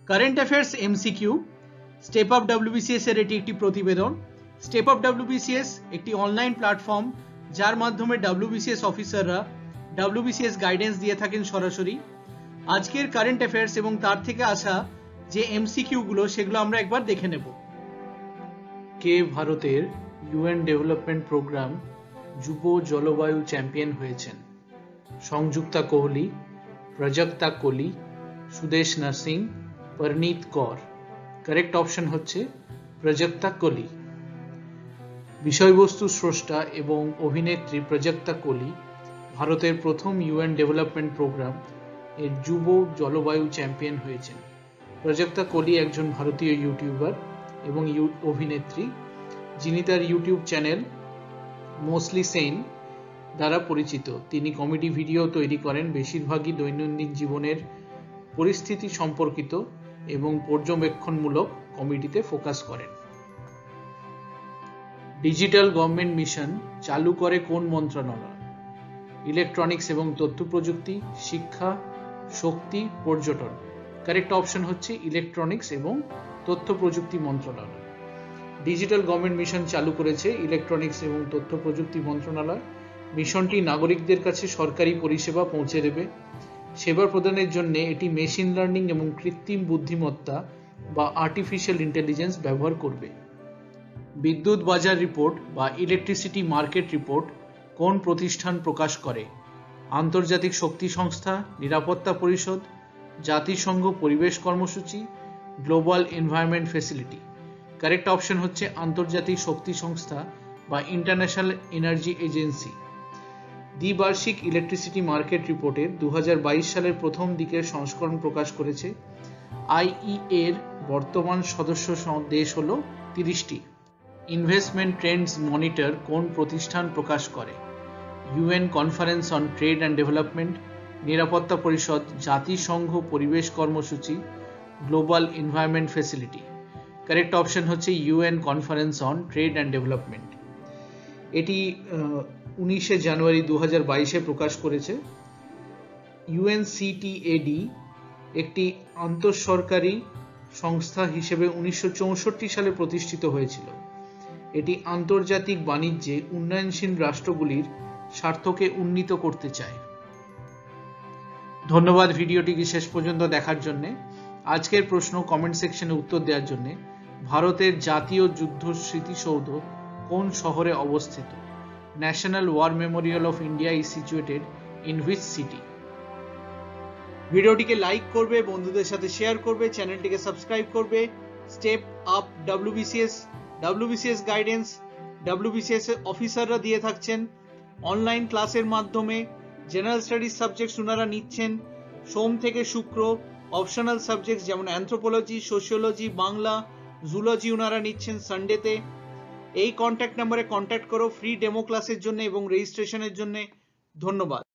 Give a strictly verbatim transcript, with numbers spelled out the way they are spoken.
Current affairs MCQ step up WBCS এর এটি একটি প্রতিবেদন। স্টেপ আপ ডব্লিউবিসিএস একটি অনলাইন প্ল্যাটফর্ম যার মাধ্যমে ডব্লিউবিসিএস অফিসাররা ডব্লিউবিসিএস গাইডেন্স দিয়ে থাকেন সরাসরি। আজকের কারেন্ট অ্যাফেয়ার্স এবং তার থেকে আসা যে এমসিকিউ গুলো সেগুলো আমরা একবার দেখে নেব। কে ভারতের ইউএন ডেভেলপমেন্ট প্রোগ্রাম যুব জলবায়ু চ্যাম্পিয়ন হয়েছেন? সংযুক্তা কোহলি, প্রজক্তা কোলি, সুদেশ নার্সিং, পরনীত কৌর। কারেক্ট অপশন হচ্ছে প্রজক্তা কোলি। বিষয়বস্তু স্রষ্টা এবং অভিনেত্রী প্রজক্তা কোলি ভারতের প্রথম ইউএন ডেভেলপমেন্ট প্রোগ্রাম এর যুব জলবায়ু চ্যাম্পিয়ন হয়েছেন। প্রজক্তা কোলি একজন ভারতীয় ইউটিউবার এবং অভিনেত্রী, যিনি তার ইউটিউব চ্যানেল মোস্টলি সেন দ্বারা পরিচিত। তিনি কমেডি ভিডিও তৈরি করেন, বেশিরভাগই দৈনন্দিন জীবনের পরিস্থিতি সম্পর্কিত এবং পর্যবেক্ষণমূলক কমেডিতে ফোকাস করেন। ডিজিটাল গভর্নমেন্ট মিশন চালু করে কোন মন্ত্রণালয়? ইলেকট্রনিক্স এবং তথ্য প্রযুক্তি, শিক্ষা, শক্তি, পর্যটন। কারেক্ট অপশন হচ্ছে ইলেকট্রনিক্স এবং তথ্য প্রযুক্তি মন্ত্রণালয়। ডিজিটাল গভর্নমেন্ট মিশন চালু করেছে ইলেকট্রনিক্স এবং তথ্য প্রযুক্তি মন্ত্রণালয়। মিশনটি নাগরিকদের কাছে সরকারি পরিষেবা পৌঁছে দেবে। সেবা প্রদানের জন্য এটি মেশিন লার্নিং এবং কৃত্রিম বুদ্ধিমত্তা বা আর্টিফিশিয়াল ইন্টেলিজেন্স ব্যবহার করবে। বিদ্যুৎ বাজার রিপোর্ট বা ইলেকট্রিসিটি মার্কেট রিপোর্ট কোন প্রতিষ্ঠান প্রকাশ করে? আন্তর্জাতিক শক্তি সংস্থা, নিরাপত্তা পরিষদ, জাতিসংঘ পরিবেশ কর্মসূচি, global environment facility. Correct option হচ্ছে আন্তর্জাতিক শক্তি সংস্থা বা ইন্টারন্যাশনাল এনার্জি এজেন্সি। দ্বিবার্ষিক ইলেকট্রিসিটি মার্কেট রিপোর্টের দু হাজার বাইশ সালের প্রথম দিকের সংস্করণ প্রকাশ করেছে। আইই এর বর্তমান সদস্য দেশ হল তিরিশটি। ইনভেস্টমেন্ট ট্রেন্ডস মনিটর কোন প্রতিষ্ঠান প্রকাশ করে? UN conference on trade and development, নিরাপত্তা পরিষদ, জাতিসংঘ পরিবেশ কর্মসূচি, global environment facility. Correct option হচ্ছে UN conference on trade and development. এটি উনিশে জানুয়ারি দু হাজার বাইশে প্রকাশ করেছে। ইউএনসিটিএডি একটি আন্তঃসরকারি সংস্থা হিসেবে উনিশশো চৌষট্টি সালে প্রতিষ্ঠিত হয়েছিল। এটি আন্তর্জাতিক বাণিজ্যে উন্নয়নশীল রাষ্ট্রগুলির স্বার্থকে উন্নীত করতে চায়। ধন্যবাদ ভিডিওটিকে শেষ পর্যন্ত দেখার জন্য। আজকের প্রশ্ন কমেন্ট সেকশনে উত্তর দেওয়ার জন্য। ভারতের জাতীয় যুদ্ধ স্মৃতিসৌধ কোন শহরে অবস্থিত? National war memorial of India is situated in which city? ভিডিওটিকে লাইক করবে, বন্ধুদের সাথে শেয়ার করবে, চ্যানেলটিকে সাবস্ক্রাইব করবে। Step up WBCS WBCS guidance WBCS অফিসাররা দিয়ে থাকছেন। অনলাইন ক্লাসের মাধ্যমে জেনারেল স্টাডিজ সাবজেক্টস ওনারা নিচ্ছেন সোম থেকে শুক্র। অপশনাল সাবজেক্টস যেমন অ্যানথ্রোপোলজি, সোশিওলজি, বাংলা, জুলজি ওনারা নিচ্ছেন সানডেতে। এই কন্ট্যাক্ট নাম্বারে কন্ট্যাক্ট করো ফ্রি ডেমো ক্লাসের জন্য এবং রেজিস্ট্রেশনের জন্য। ধন্যবাদ।